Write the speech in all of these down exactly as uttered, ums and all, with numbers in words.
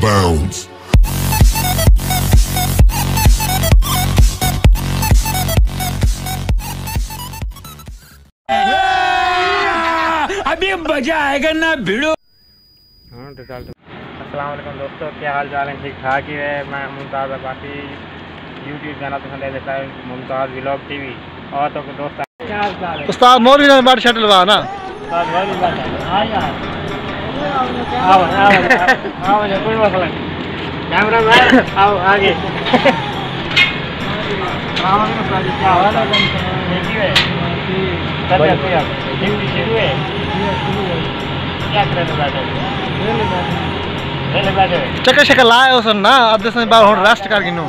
bounds. अभी मजा आएगा ना भिड़ो। हाँ तो चल। अस्सलाम वालेकुम दोस्तों, क्या हाल चाल है? ठीक ठाक ही है। मैं मुमताज़ अब्बासी, यूट्यूब चैनल पसंद है देता है मुमताज़ व्लॉग टीवी। और तो दोस्त क्या हाल चाल है? उस्ताद मौलवी ने बार शटल बा ना उस्ताद मौलवी बात है। हां यार आओ आओ आओ कोई मसला नहीं। कैमरा मैन आओ आगे। आओ ना साजी क्या हाल है? ठीक है चल ऐसे यार ड्यूटी शुरू है। क्या कर रहे हो? बैठे बैठे चक्कर शक्कर लाए हो सन ना अब से बार हुन रेस्ट कर गिनो।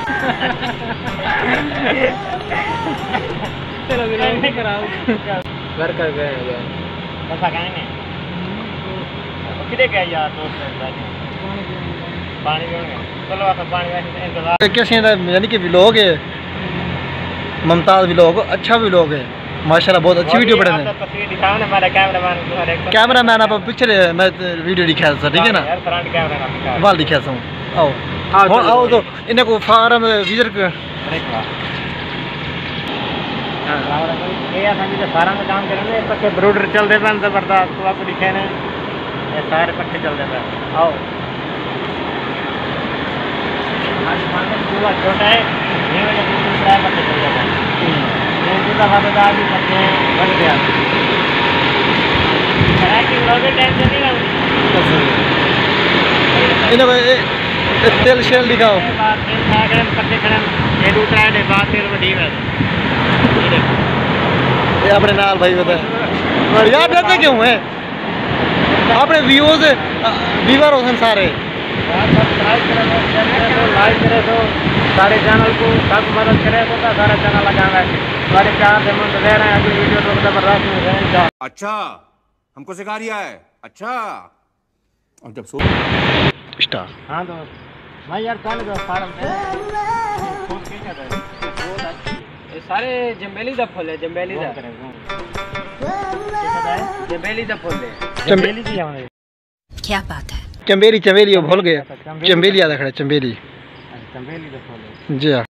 चलो नहीं कराओ घर कर गए यार ऐसा कहेंगे किधर गए यार दोस्त बैठे पानी पीने। चलो आप पानी का इंतजार कैसे यानी कि व्लॉग है मुमताज़ व्लॉग, अच्छा व्लॉग है माशाल्लाह, बहुत अच्छी वीडियो बने हैं। तस्वीर दिखाओ ना हमारा कैमरामैन तुम्हारे कैमरामैन आप पिक्चर मैं वीडियो दिखा था, ठीक है ना? यार फ्रंट कैमरा ना दिखाओ वाल दिखा था। आओ आओ आओ तो इन्हें को फार्म विजिट कर देखो। हां ये असं जो फार्म में काम करेंगे पक्के ब्रूडर चल दे बन जबरदस्त तो आपको दिखे ना ये सारे पक्के चल दे। आओ आज मार्केट पूरा छोटा है, ये वजह से दूसरा पक्के चल जाता है। ये दूसरा वाला भी पक्के बन गया। कराची लोगे टेंशन नहीं ना इन्हें को तेल शेल दिखाओ। बात तेल खाकर पक्के खड़े ये दूसरा है बात तेल बड़ी है। ये देखो ये अपने नाल भाई बता यार डरते क्यों है? अपने व्यूअर्स व्यूअर होसन सारे लाइक करे तो सारे चैनल को सब मदद करे तो सारा चैनल लगाना है। सारे प्यार से मन दे रहे हैं अगली वीडियो तो जबरदस्त है। अच्छा हमको सिखा रिया है। अच्छा और जब सो स्टार हाँ तो मैं यार कल गया फार्म पे खूब के क्या था बहुत अच्छी ये सारे जंबेली दा फूल है। जंबेली दा जंबेली दा फूल है। जंबेली की हमारे क्या बात है? चंबेली चंबेली भूल गए। चंबेली याद खड़े चंबेली चंबेली दा फूल है जी हाँ।